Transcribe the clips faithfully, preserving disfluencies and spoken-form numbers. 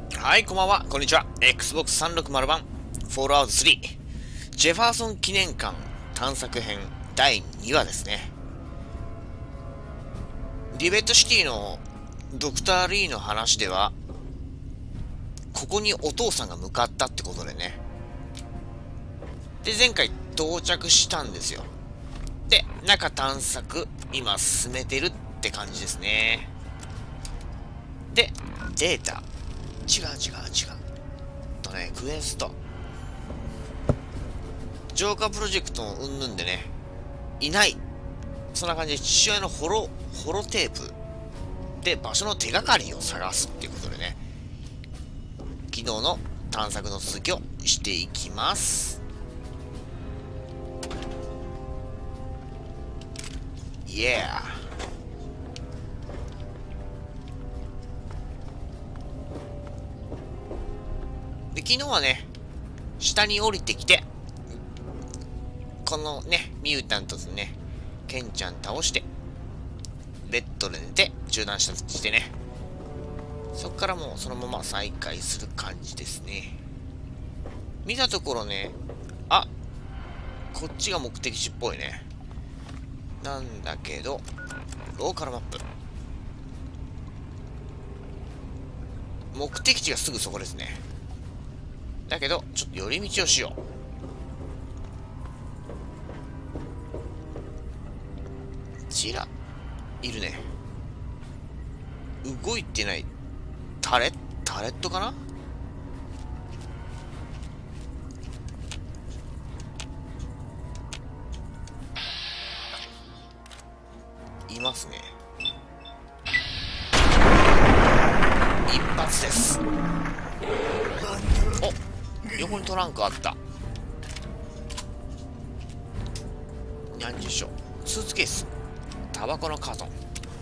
はい、こんばんは。こんにちは。エックスボックスさんびゃくろくじゅう版、フォールアウトスリー。ジェファーソン記念館探索編だいにわですね。リベットシティのドクター・リーの話では、ここにお父さんが向かったってことでね。で、前回到着したんですよ。で、中探索、今進めてるって感じですね。で、データ。違う違う違う。とね、クエスト。浄化プロジェクトうんぬんでね、いない。そんな感じで父親のホロ、ホロテープで場所の手がかりを探すっていうことでね、昨日の探索の続きをしていきます。イエー。で、昨日はね、下に降りてきて、このね、ミュータントズね、ケンちゃん倒して、ベッドで寝て、中断したとしてね。そっからもうそのまま再開する感じですね。見たところね、あ、こっちが目的地っぽいね。なんだけど、ローカルマップ。目的地がすぐそこですね。だけど、ちょっと寄り道をしよう。ちら、いるね。動いてない。タレ、タレットかな？いますね。一発です。お、横にトランクあった。なんでしょう。スーツケース。タバコのカートン。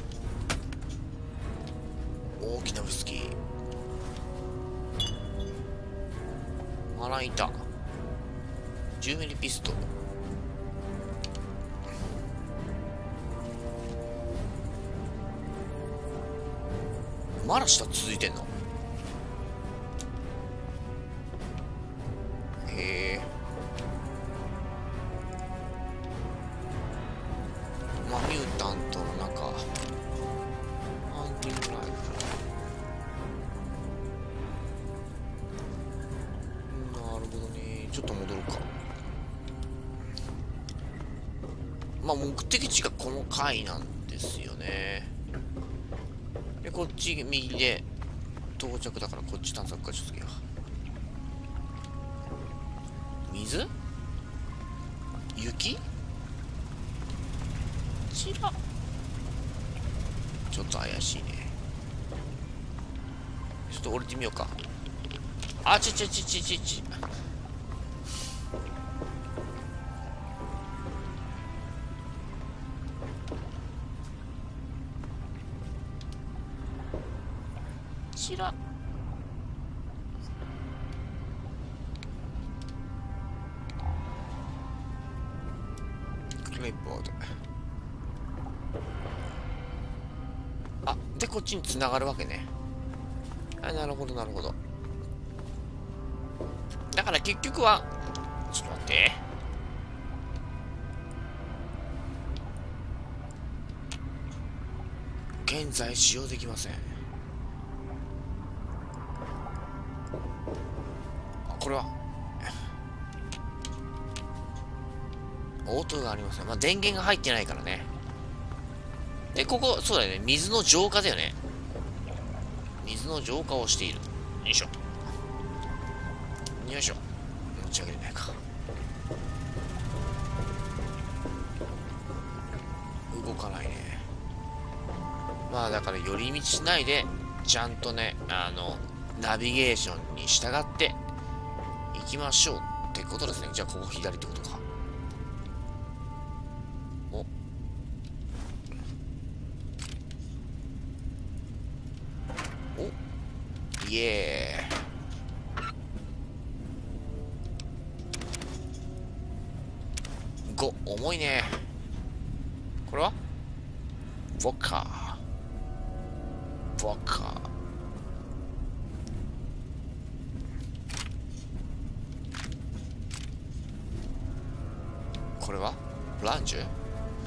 大きなウイスキー。まな板。じゅうミリピストル。まだ下続いてんの？へえ。まあ、ミュータントの中。ハンティングライフル。なるほどね。ちょっと戻るか。まあ、目的地がこの階なんですよね。で、こっち右で到着だからこっち探索かちょっと次は。水？雪？ちら。ちょっと怪しいね。ちょっと降りてみようか。あちちちちちち。ちら。クレイボード。あ、で、こっちに繋がるわけね。あ、なるほど、なるほど。だから結局は、ちょっと待って。現在使用できません。これは応答がありません。まあ、電源が入ってないからね。で、ここ、そうだよね。水の浄化だよね。水の浄化をしている。よいしょ。よいしょ。持ち上げれないか。動かないね。まあ、だから寄り道しないで、ちゃんとね、あの、ナビゲーションに従って行きましょうってことですね。じゃあ、ここ左ってことか。お。お。イエーイ。ご、重いね。これはボッカー。ボッカー。 ランジュ。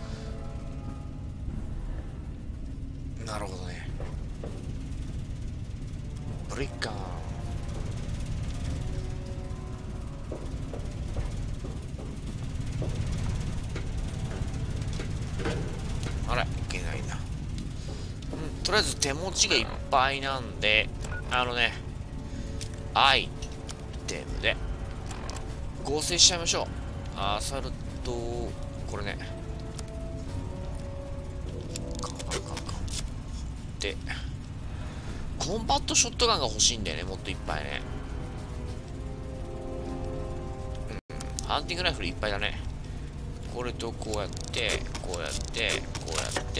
なるほどね。ブリッカン。あれ、いけないな。うん、とりあえず手持ちがいっぱいなんで、あのね、アイテムで合成しちゃいましょう。アサルト、これね。カンカンカンカン。で、コンパクトショットガンが欲しいんだよね、もっといっぱいね。うん、ハンティングライフルいっぱいだね。これとこうやって、こうやって、こうやって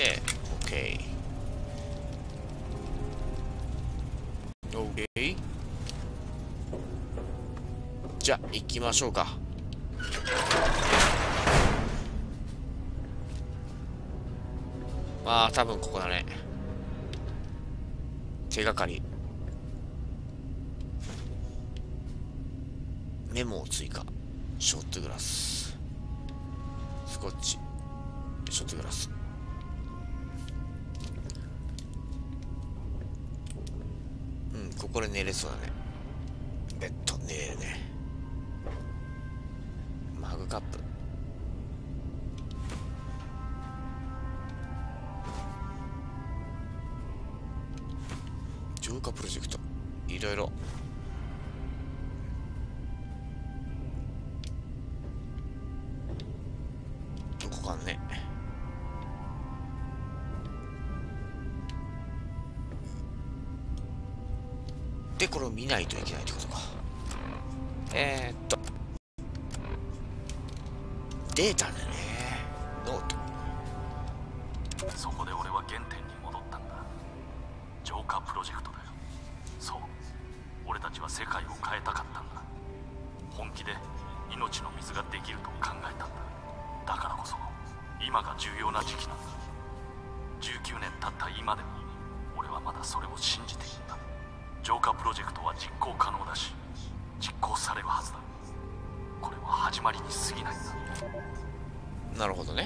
、OK。OK。じゃあ、行きましょうか。まあ、多分ここだね。手がかり。メモを追加。ショットグラス。スコッチ。ショットグラス。うん、ここで寝れそうだね。ベッド、寝れるね。マグカップ。浄化プロジェクト。いろいろ。どこかね。で、これを見ないといけないってことか。えー、っと。データだね。ノート。 そこで俺は原点に戻ったんだ。浄化プロジェクトだよ。そう。俺たちは世界を変えたかったんだ。本気で命の水ができると考えたんだ。だからこそ今が重要な時期なんだ。じゅうきゅうねん経った今でも俺はまだそれを信じているんだ。浄化プロジェクトは実行可能だし実行されるはずだ。これは始まりに過ぎないんだ。 なるほどね。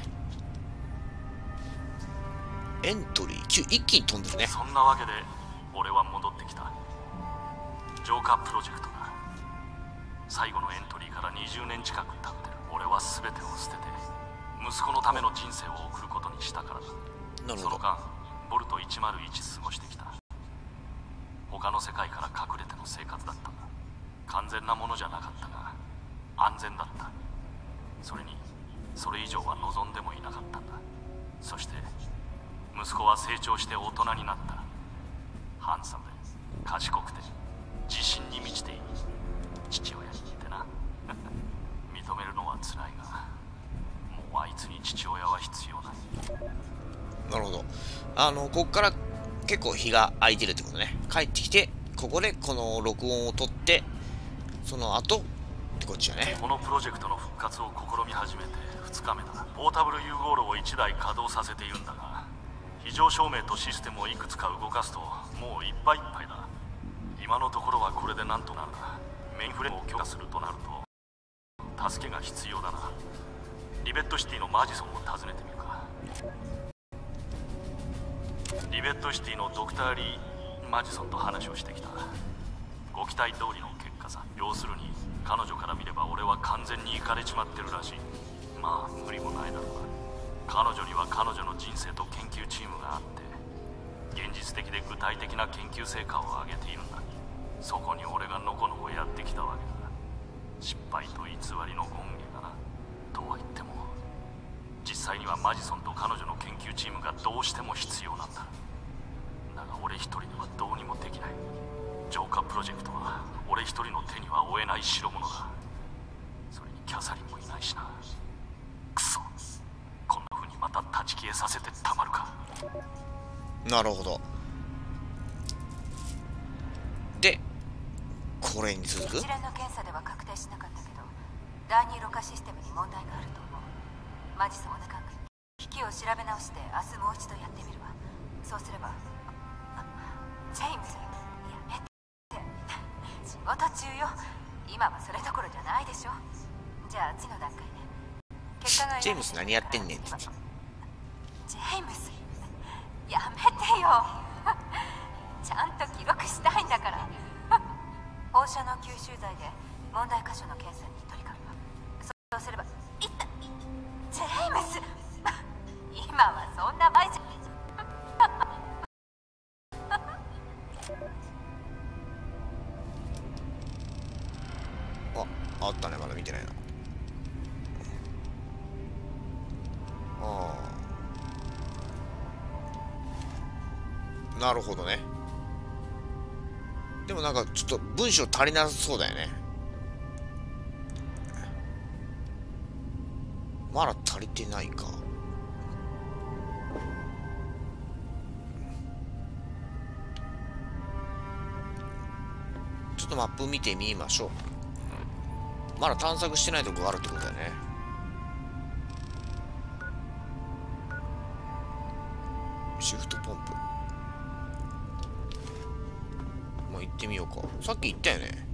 エントリーきゅう、一気に飛んでるね。 そんなわけで俺は戻ってきた。浄化プロジェクトだ。最後のエントリーからにじゅうねん近く経ってる。俺は全てを捨てて息子のための人生を送ることにしたからだ。 なるほど。 その間ボルトいちまるいち過ごしてきた。他の世界から隠れての生活だったんだ。完全なものじゃなかったが安全だった。それにそれ以上は望んでもいなかったんだ。そして息子は成長して大人になった。ハンサムで賢くて自信に満ちている父親に似てな認めるのは辛いがもうあいつに父親は必要ない。 なるほど。あのここから結構日が空いてるってことね。帰ってきてここでこの録音を取ってその後ってこっちだね。 このプロジェクトの復活を試み始めてふつかめだ。ポータブル融合炉をいちだい稼働させているんだが非常照明とシステムをいくつか動かすともういっぱいいっぱいだ。今のところはこれでなんとなるがメインフレームを強化するとなると助けが必要だな。リベットシティのマジソンを訪ねてみるか。リベットシティのドクター・リー・マジソンと話をしてきた。ご期待通りの結果さ。要するに彼女から見れば俺は完全にイカれちまってるらしい。まあ無理もないだろうが彼女には彼女の人生と研究チームがあって現実的で具体的な研究成果を上げているんだ。そこに俺がのこのこやってきたわけだ。失敗と偽りの権限だな。とは言っても実際にはマジソンと彼女の研究チームがどうしても必要なんだ。だが俺一人ではどうにもできない。浄化プロジェクトは俺一人の手には負えない代物だ。それにキャサリンもいないしな。クソ、こんな風にまた立ち消えさせてたまるか。 なるほど。でこれに続く一連の検査では確定しなかったけど第二ろ過システムに問題があると思う。マジソンお願い。機器を調べ直して明日もう一度やってみるわ。そうすればジェームズやめて仕事中よ。今はそれどころじゃないでしょ。じゃあ次の段階ね。血ジェームス何やってんねんって言って。 ジェームス、やめてよ。ちゃんと記録したいんだから。放射能吸収剤で問題箇所の検査に取り掛かるわ。そうすればいったジェームス今はそんな場合じゃ。 あ、あったね。まだ見てないな。ああ、なるほどね。でもなんかちょっと文章足りなさそうだよね。まだ足りてないか。ちょっとマップ見てみましょう。まだ探索してないとこがあるってことだよね。シフトポンプ。まあ行ってみようか。さっき言ったよね。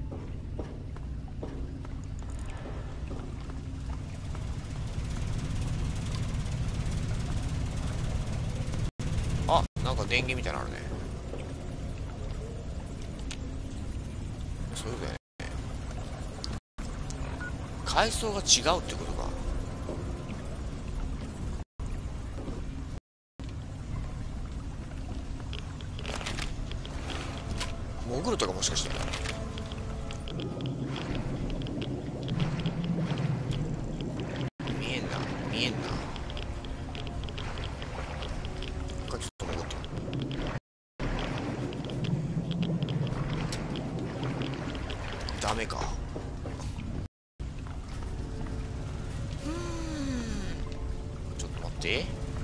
あ、なんか電源みたいなのあるね。そうだよね。階層が違うってことか。潜るとかもしかして。見えんな、見えんな。ちょっと潜って。ダメか。うーん。ちょっと待って。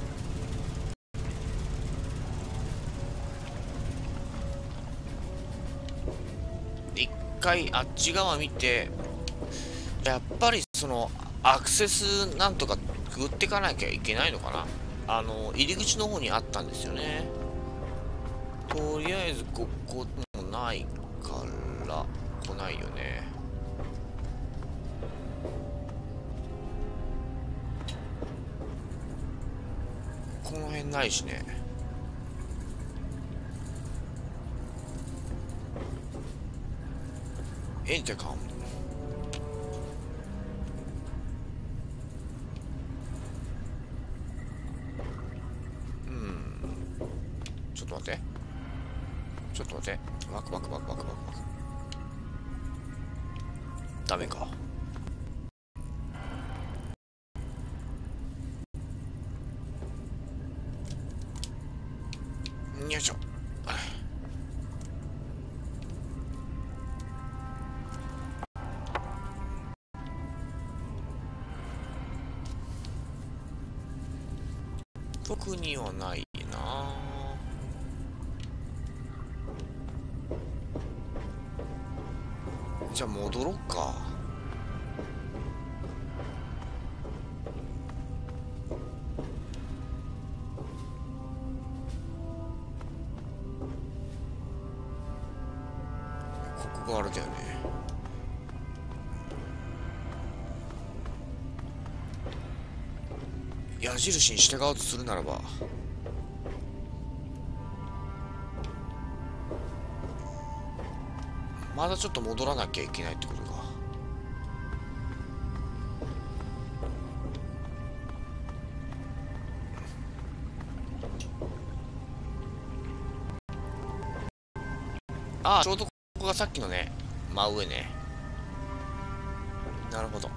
一回あっち側見て、やっぱりそのアクセスなんとかくぐっていかなきゃいけないのかな。あの入り口の方にあったんですよね。とりあえずここもないから来ないよね。この辺ないしね。エンテカム。うん。ちょっと待って。ちょっと待って。ワクワクワクワクワクワク。ダメか。よいしょ。特にはないな。じゃあ戻ろっか。ここがあれだよね。矢印に従おうとするならば、まだちょっと戻らなきゃいけないってことか。ああ、ちょうどここがさっきのね、真上ね。なるほど。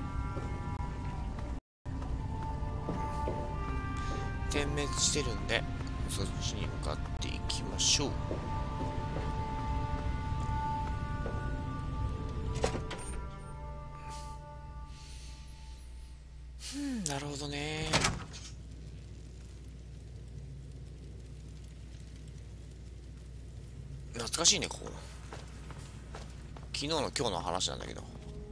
点滅してるんで、そっちに向かっていきましょう。うん、なるほどね。懐かしいね、ここ。昨日の今日の話なんだけど。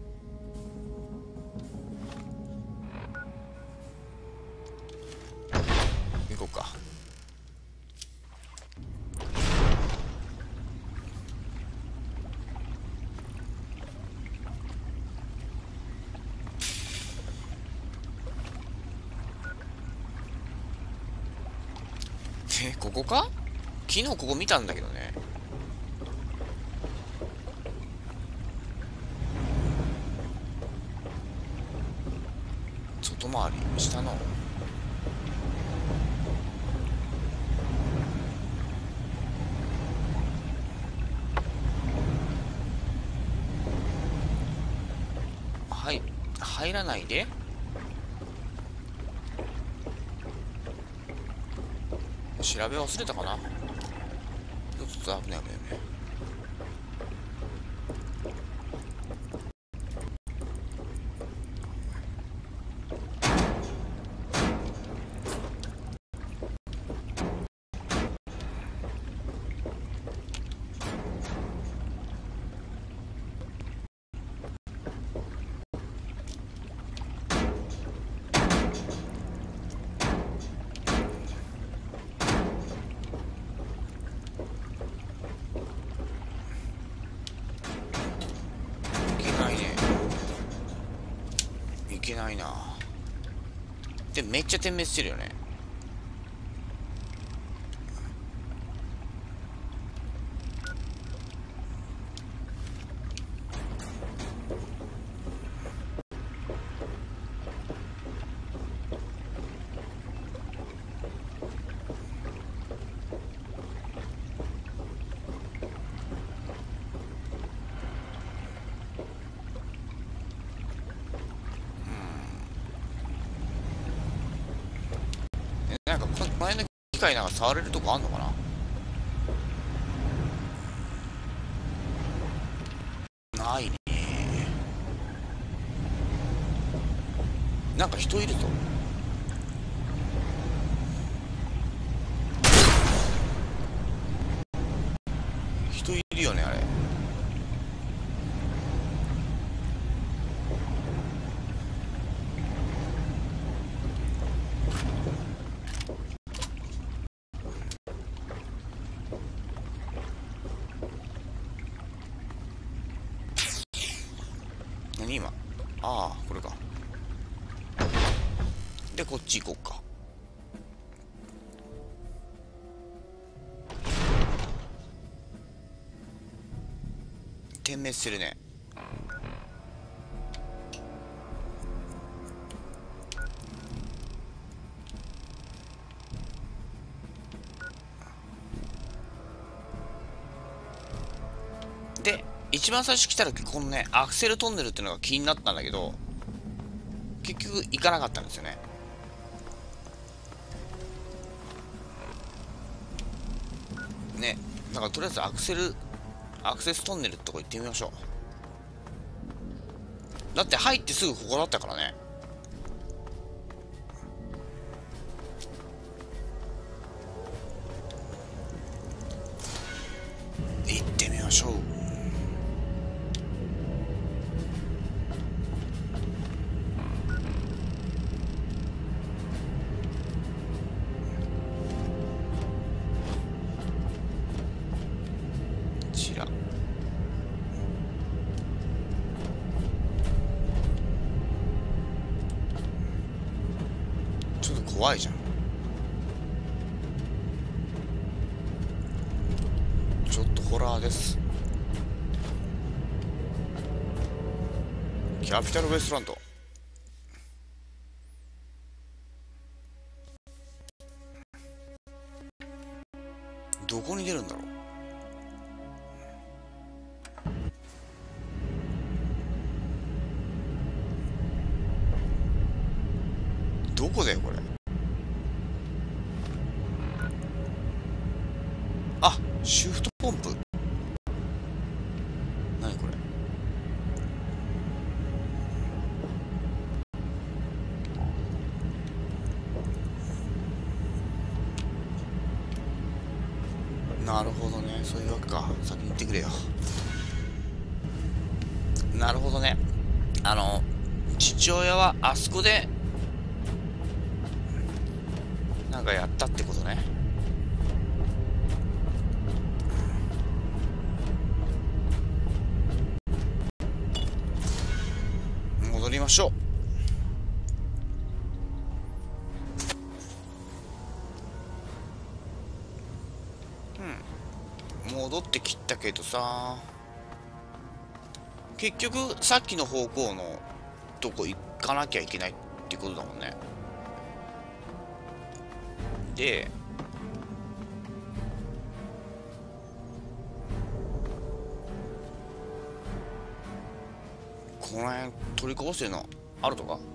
行こうか。 ここか？昨日ここ見たんだけどね。外回り下のはい入らないで。調べ忘れたかな。ちょっと危ない危ない危ない。いけないな。でめっちゃ点滅してるよね。なんかこの前の機械なんか触れるとこあんのかな。ないね。なんか人いるぞ。人いるよねあれ。何今？ああこれか。でこっち行こうか。点滅するね。で一番最初来た時このねアクセルトンネルっていうのが気になったんだけど結局行かなかったんですよね。ね、だからとりあえずアクセルアクセストンネルってとこ行ってみましょう。だって入ってすぐここだったからね。行ってみましょう。怖いじゃん。ちょっとホラーです。キャピタルウエストランド。どこに出るんだろう。どこだよこれ。あ、シフトポンプ。何これ。なるほどね、そういうわけか。先に言ってくれよ。なるほどね。あの父親はあそこでなんかやったってことね。戻りましょう。 戻ってきたけどさ、結局さっきの方向のとこ行かなきゃいけないってことだもんね。でこの辺取りこぼしてるのあるとか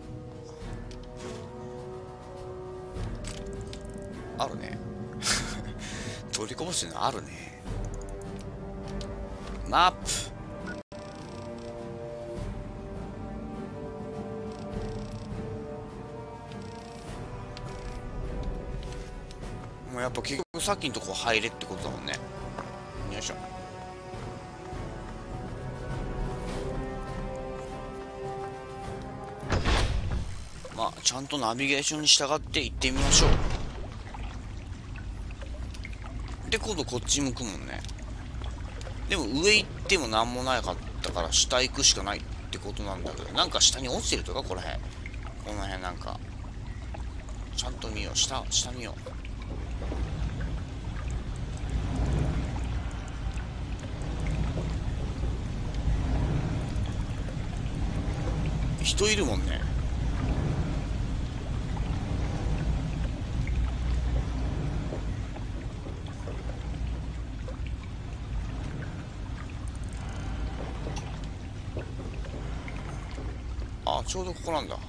あるね取りこぼしてるのあるね。マップもうやっぱ結局さっきのとこ入れってことだもんね。よいしょ。まあちゃんとナビゲーションに従って行ってみましょう。で今度こっち向くもんね。でも上行っても何もなかったから下行くしかないってことなんだけど、なんか下に落ちてるとかこの辺この辺なんかちゃんと見よう。下下見よう。人いるもんね。あ、ちょうどここなんだ。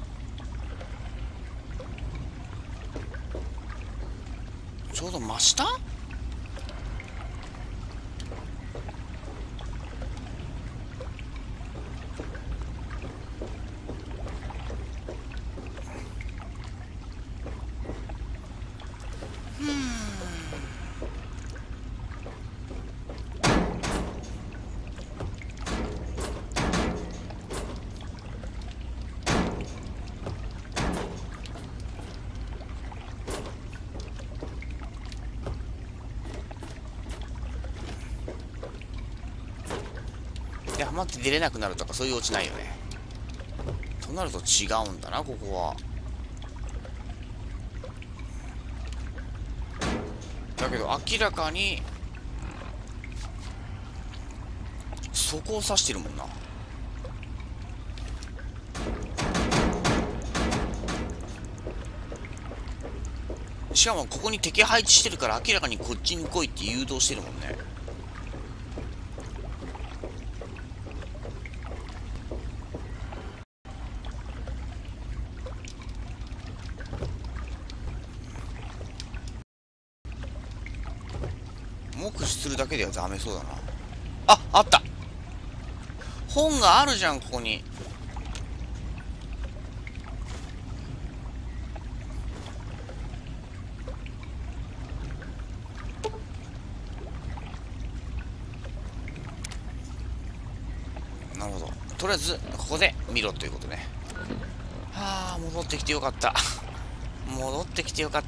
ちょうど真下？いや、待って出れなくなるとかそういうオチないよね。となると違うんだな、ここは。だけど明らかにそこを指してるもんな。しかもここに敵配置してるから明らかにこっちに来いって誘導してるもんね。目視するだけではダメそうだな。あ、あった。本があるじゃん、ここに。なるほど。とりあえずここで見ろということね。はあ、戻ってきてよかった。戻ってきてよかった。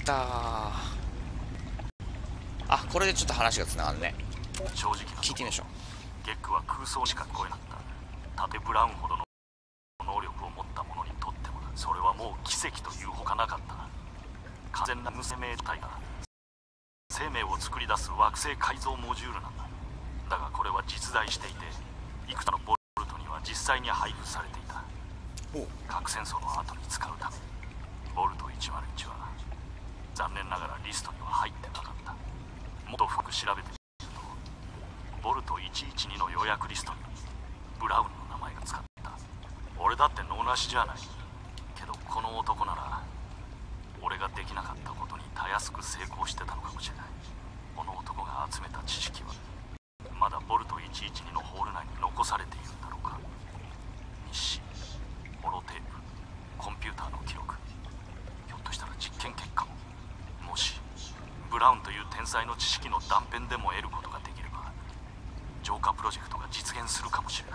あ、これでちょっと話がつながるね。 正直な聞いてみましょう。 ゲックは空想しか聞こえなかった。タテ・ブラウンほどの能力を持った者にとってもそれはもう奇跡というほかなかった。完全な無生命体が生命を作り出す惑星改造モジュールなんだ。だがこれは実在していて、いくつかのボルトには実際に配布されていた。核戦争の後に使うため。ボルトいちまるいちは残念ながらリストには入ってなかった。もっと深く調べてみると、ボルトいちいちにの予約リストにブラウンの名前が使った。俺だって能なしじゃない。けどこの男なら俺ができなかったことにたやすく成功してたのかもしれない。この男が集めた知識はまだボルトいちいちにのホール内に残されているんだろうか。日誌、ホロテープ、コンピューターの記録、ひょっとしたら実験結果も。もしブラウンという天才の知識の断片でも得ることができれば、浄化プロジェクトが実現するかもしれない。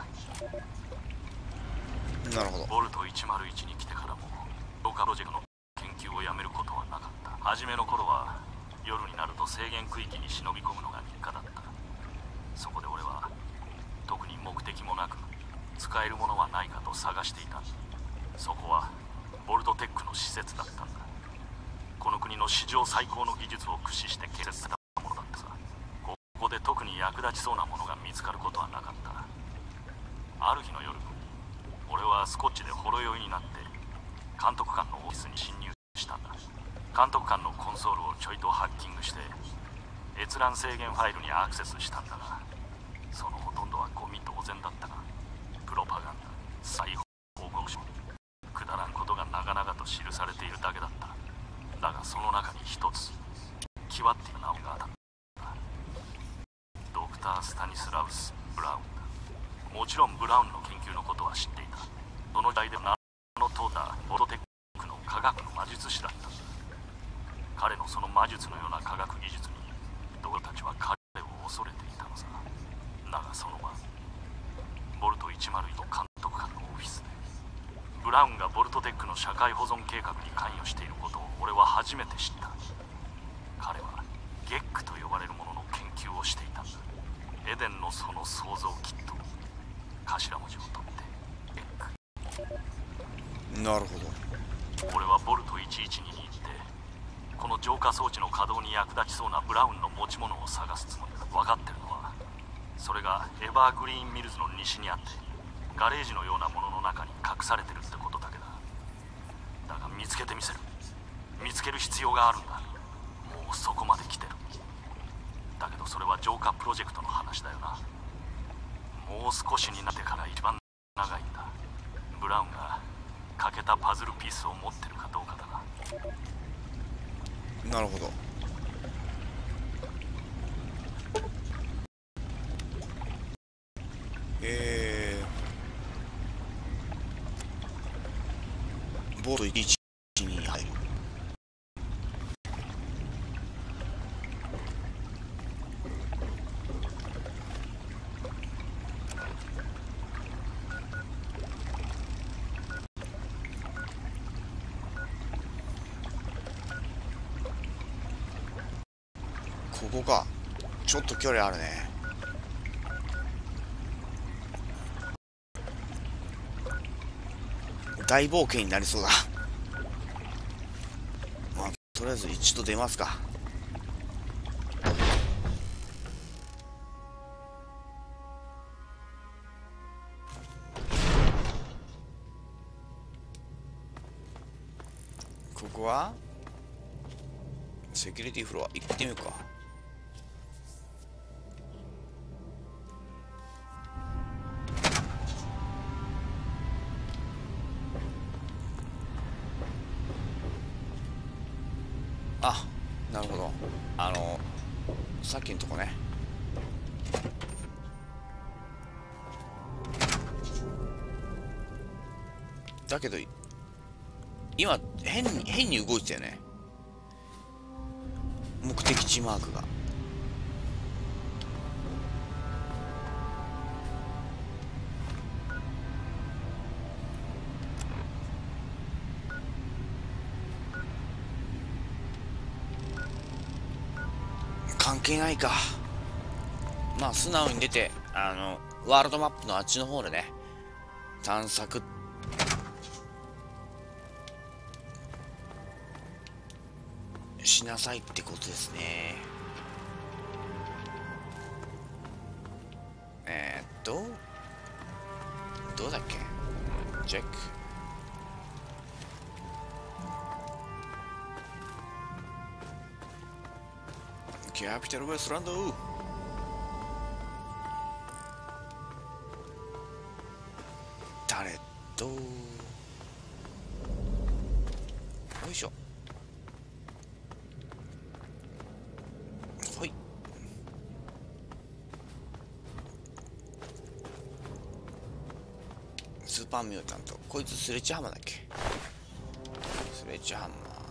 なるほど。 ボルトいちまるいちに来てからも浄化プロジェクトの研究をやめることはなかった。初めの頃は夜になると制限区域に忍び込むのが日課だった。そこで俺は特に目的もなく使えるものはないかと探していた。そこはボルトテックの施設だったんだ。この国の史上最高の技術を駆使して建設されたものだったさ。ここで特に役立ちそうなものが見つかることはなかった。ある日の夜、俺はスコッチでほろ酔いになって監督官のオフィスに侵入したんだ。監督官のコンソールをちょいとハッキングして閲覧制限ファイルにアクセスしたんだが、そのほとんどはゴミ同然だったが、プロパガンダ、再報告書、くだらんことが長々と記されているだけだった。だがその中に一つキワっていう名前があった。ドクター・スタニスラウス・ブラウンだ。もちろんブラウンの研究のことは知っていた。その時代で名の通ったボロテックの科学の魔術師だった。彼のその魔術のような科学技術にドクターたちは彼を恐れていたのさ。だがその晩、ボルトいちまるいちの監督官のオフィスでブラウンがボルトテックの社会保存計画に関与していることを俺は初めて知った。彼はゲックと呼ばれるものの研究をしていたんだ。エデンのその創造キット、頭文字を取ってゲック。 なるほど。 俺はボルトいちいちにに行ってこの浄化装置の稼働に役立ちそうなブラウンの持ち物を探すつもりだ。分かってるのはそれがエバーグリーンミルズの西にあってガレージのようなものの中に隠されてるってことだけだ。だが見つけてみせる。見つける必要があるんだ。もうそこまで来てる。だけどそれは浄化プロジェクトの話だよな。もう少しになってから一番長いんだ。ブラウンが欠けたパズルピースを持ってるかどうかだな。 なるほど。えー、ボールいちに入る。ここか。ちょっと距離あるね。大冒険になりそうだ。まあとりあえず一度出ますか。ここはセキュリティフロア行ってみるか。あ、なるほど。あのさっきのとこね。だけど今変に変に動いてたよね。目的地マークが。関係ないか。まあ素直に出て、あのワールドマップのあっちの方でね探索しなさいってことですね。えー、っとどうだっけ。チェック。キャピタルウェストランド。誰とよいしょ。はい。スーパーミュータント。こいつスレッジハンマーだっけ。スレッジハンマ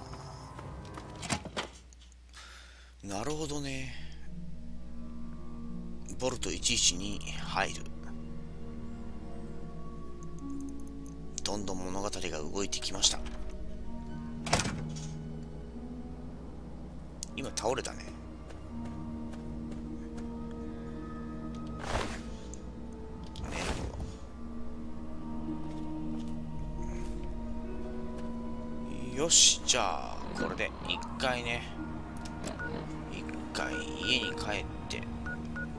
ー。なるほどね。ボルトいちいちに入る。どんどん物語が動いてきました。今倒れたね。なるほど。よし、じゃあこれで一回ね、一回家に帰って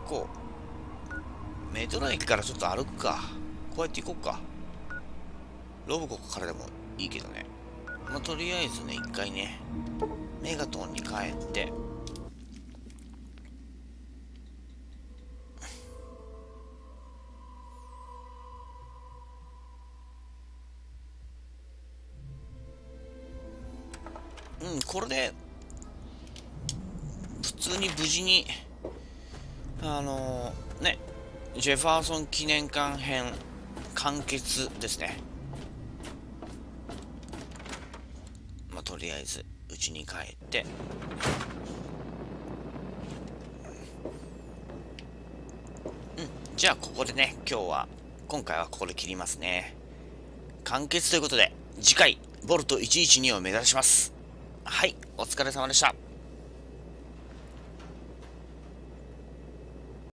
こう。メトロ駅からちょっと歩くか。こうやって行こうか。ロボコからでもいいけどね。まあ、とりあえずね、一回ね、メガトンに帰って、うん、これで、普通に無事に、あのー、ね、ジェファーソン記念館編完結ですね。まあ、とりあえず、家に帰って、うん、じゃあここでね、今日は、今回はここで切りますね。完結ということで、次回、ボルトいちいちにを目指します。はい、お疲れ様でした。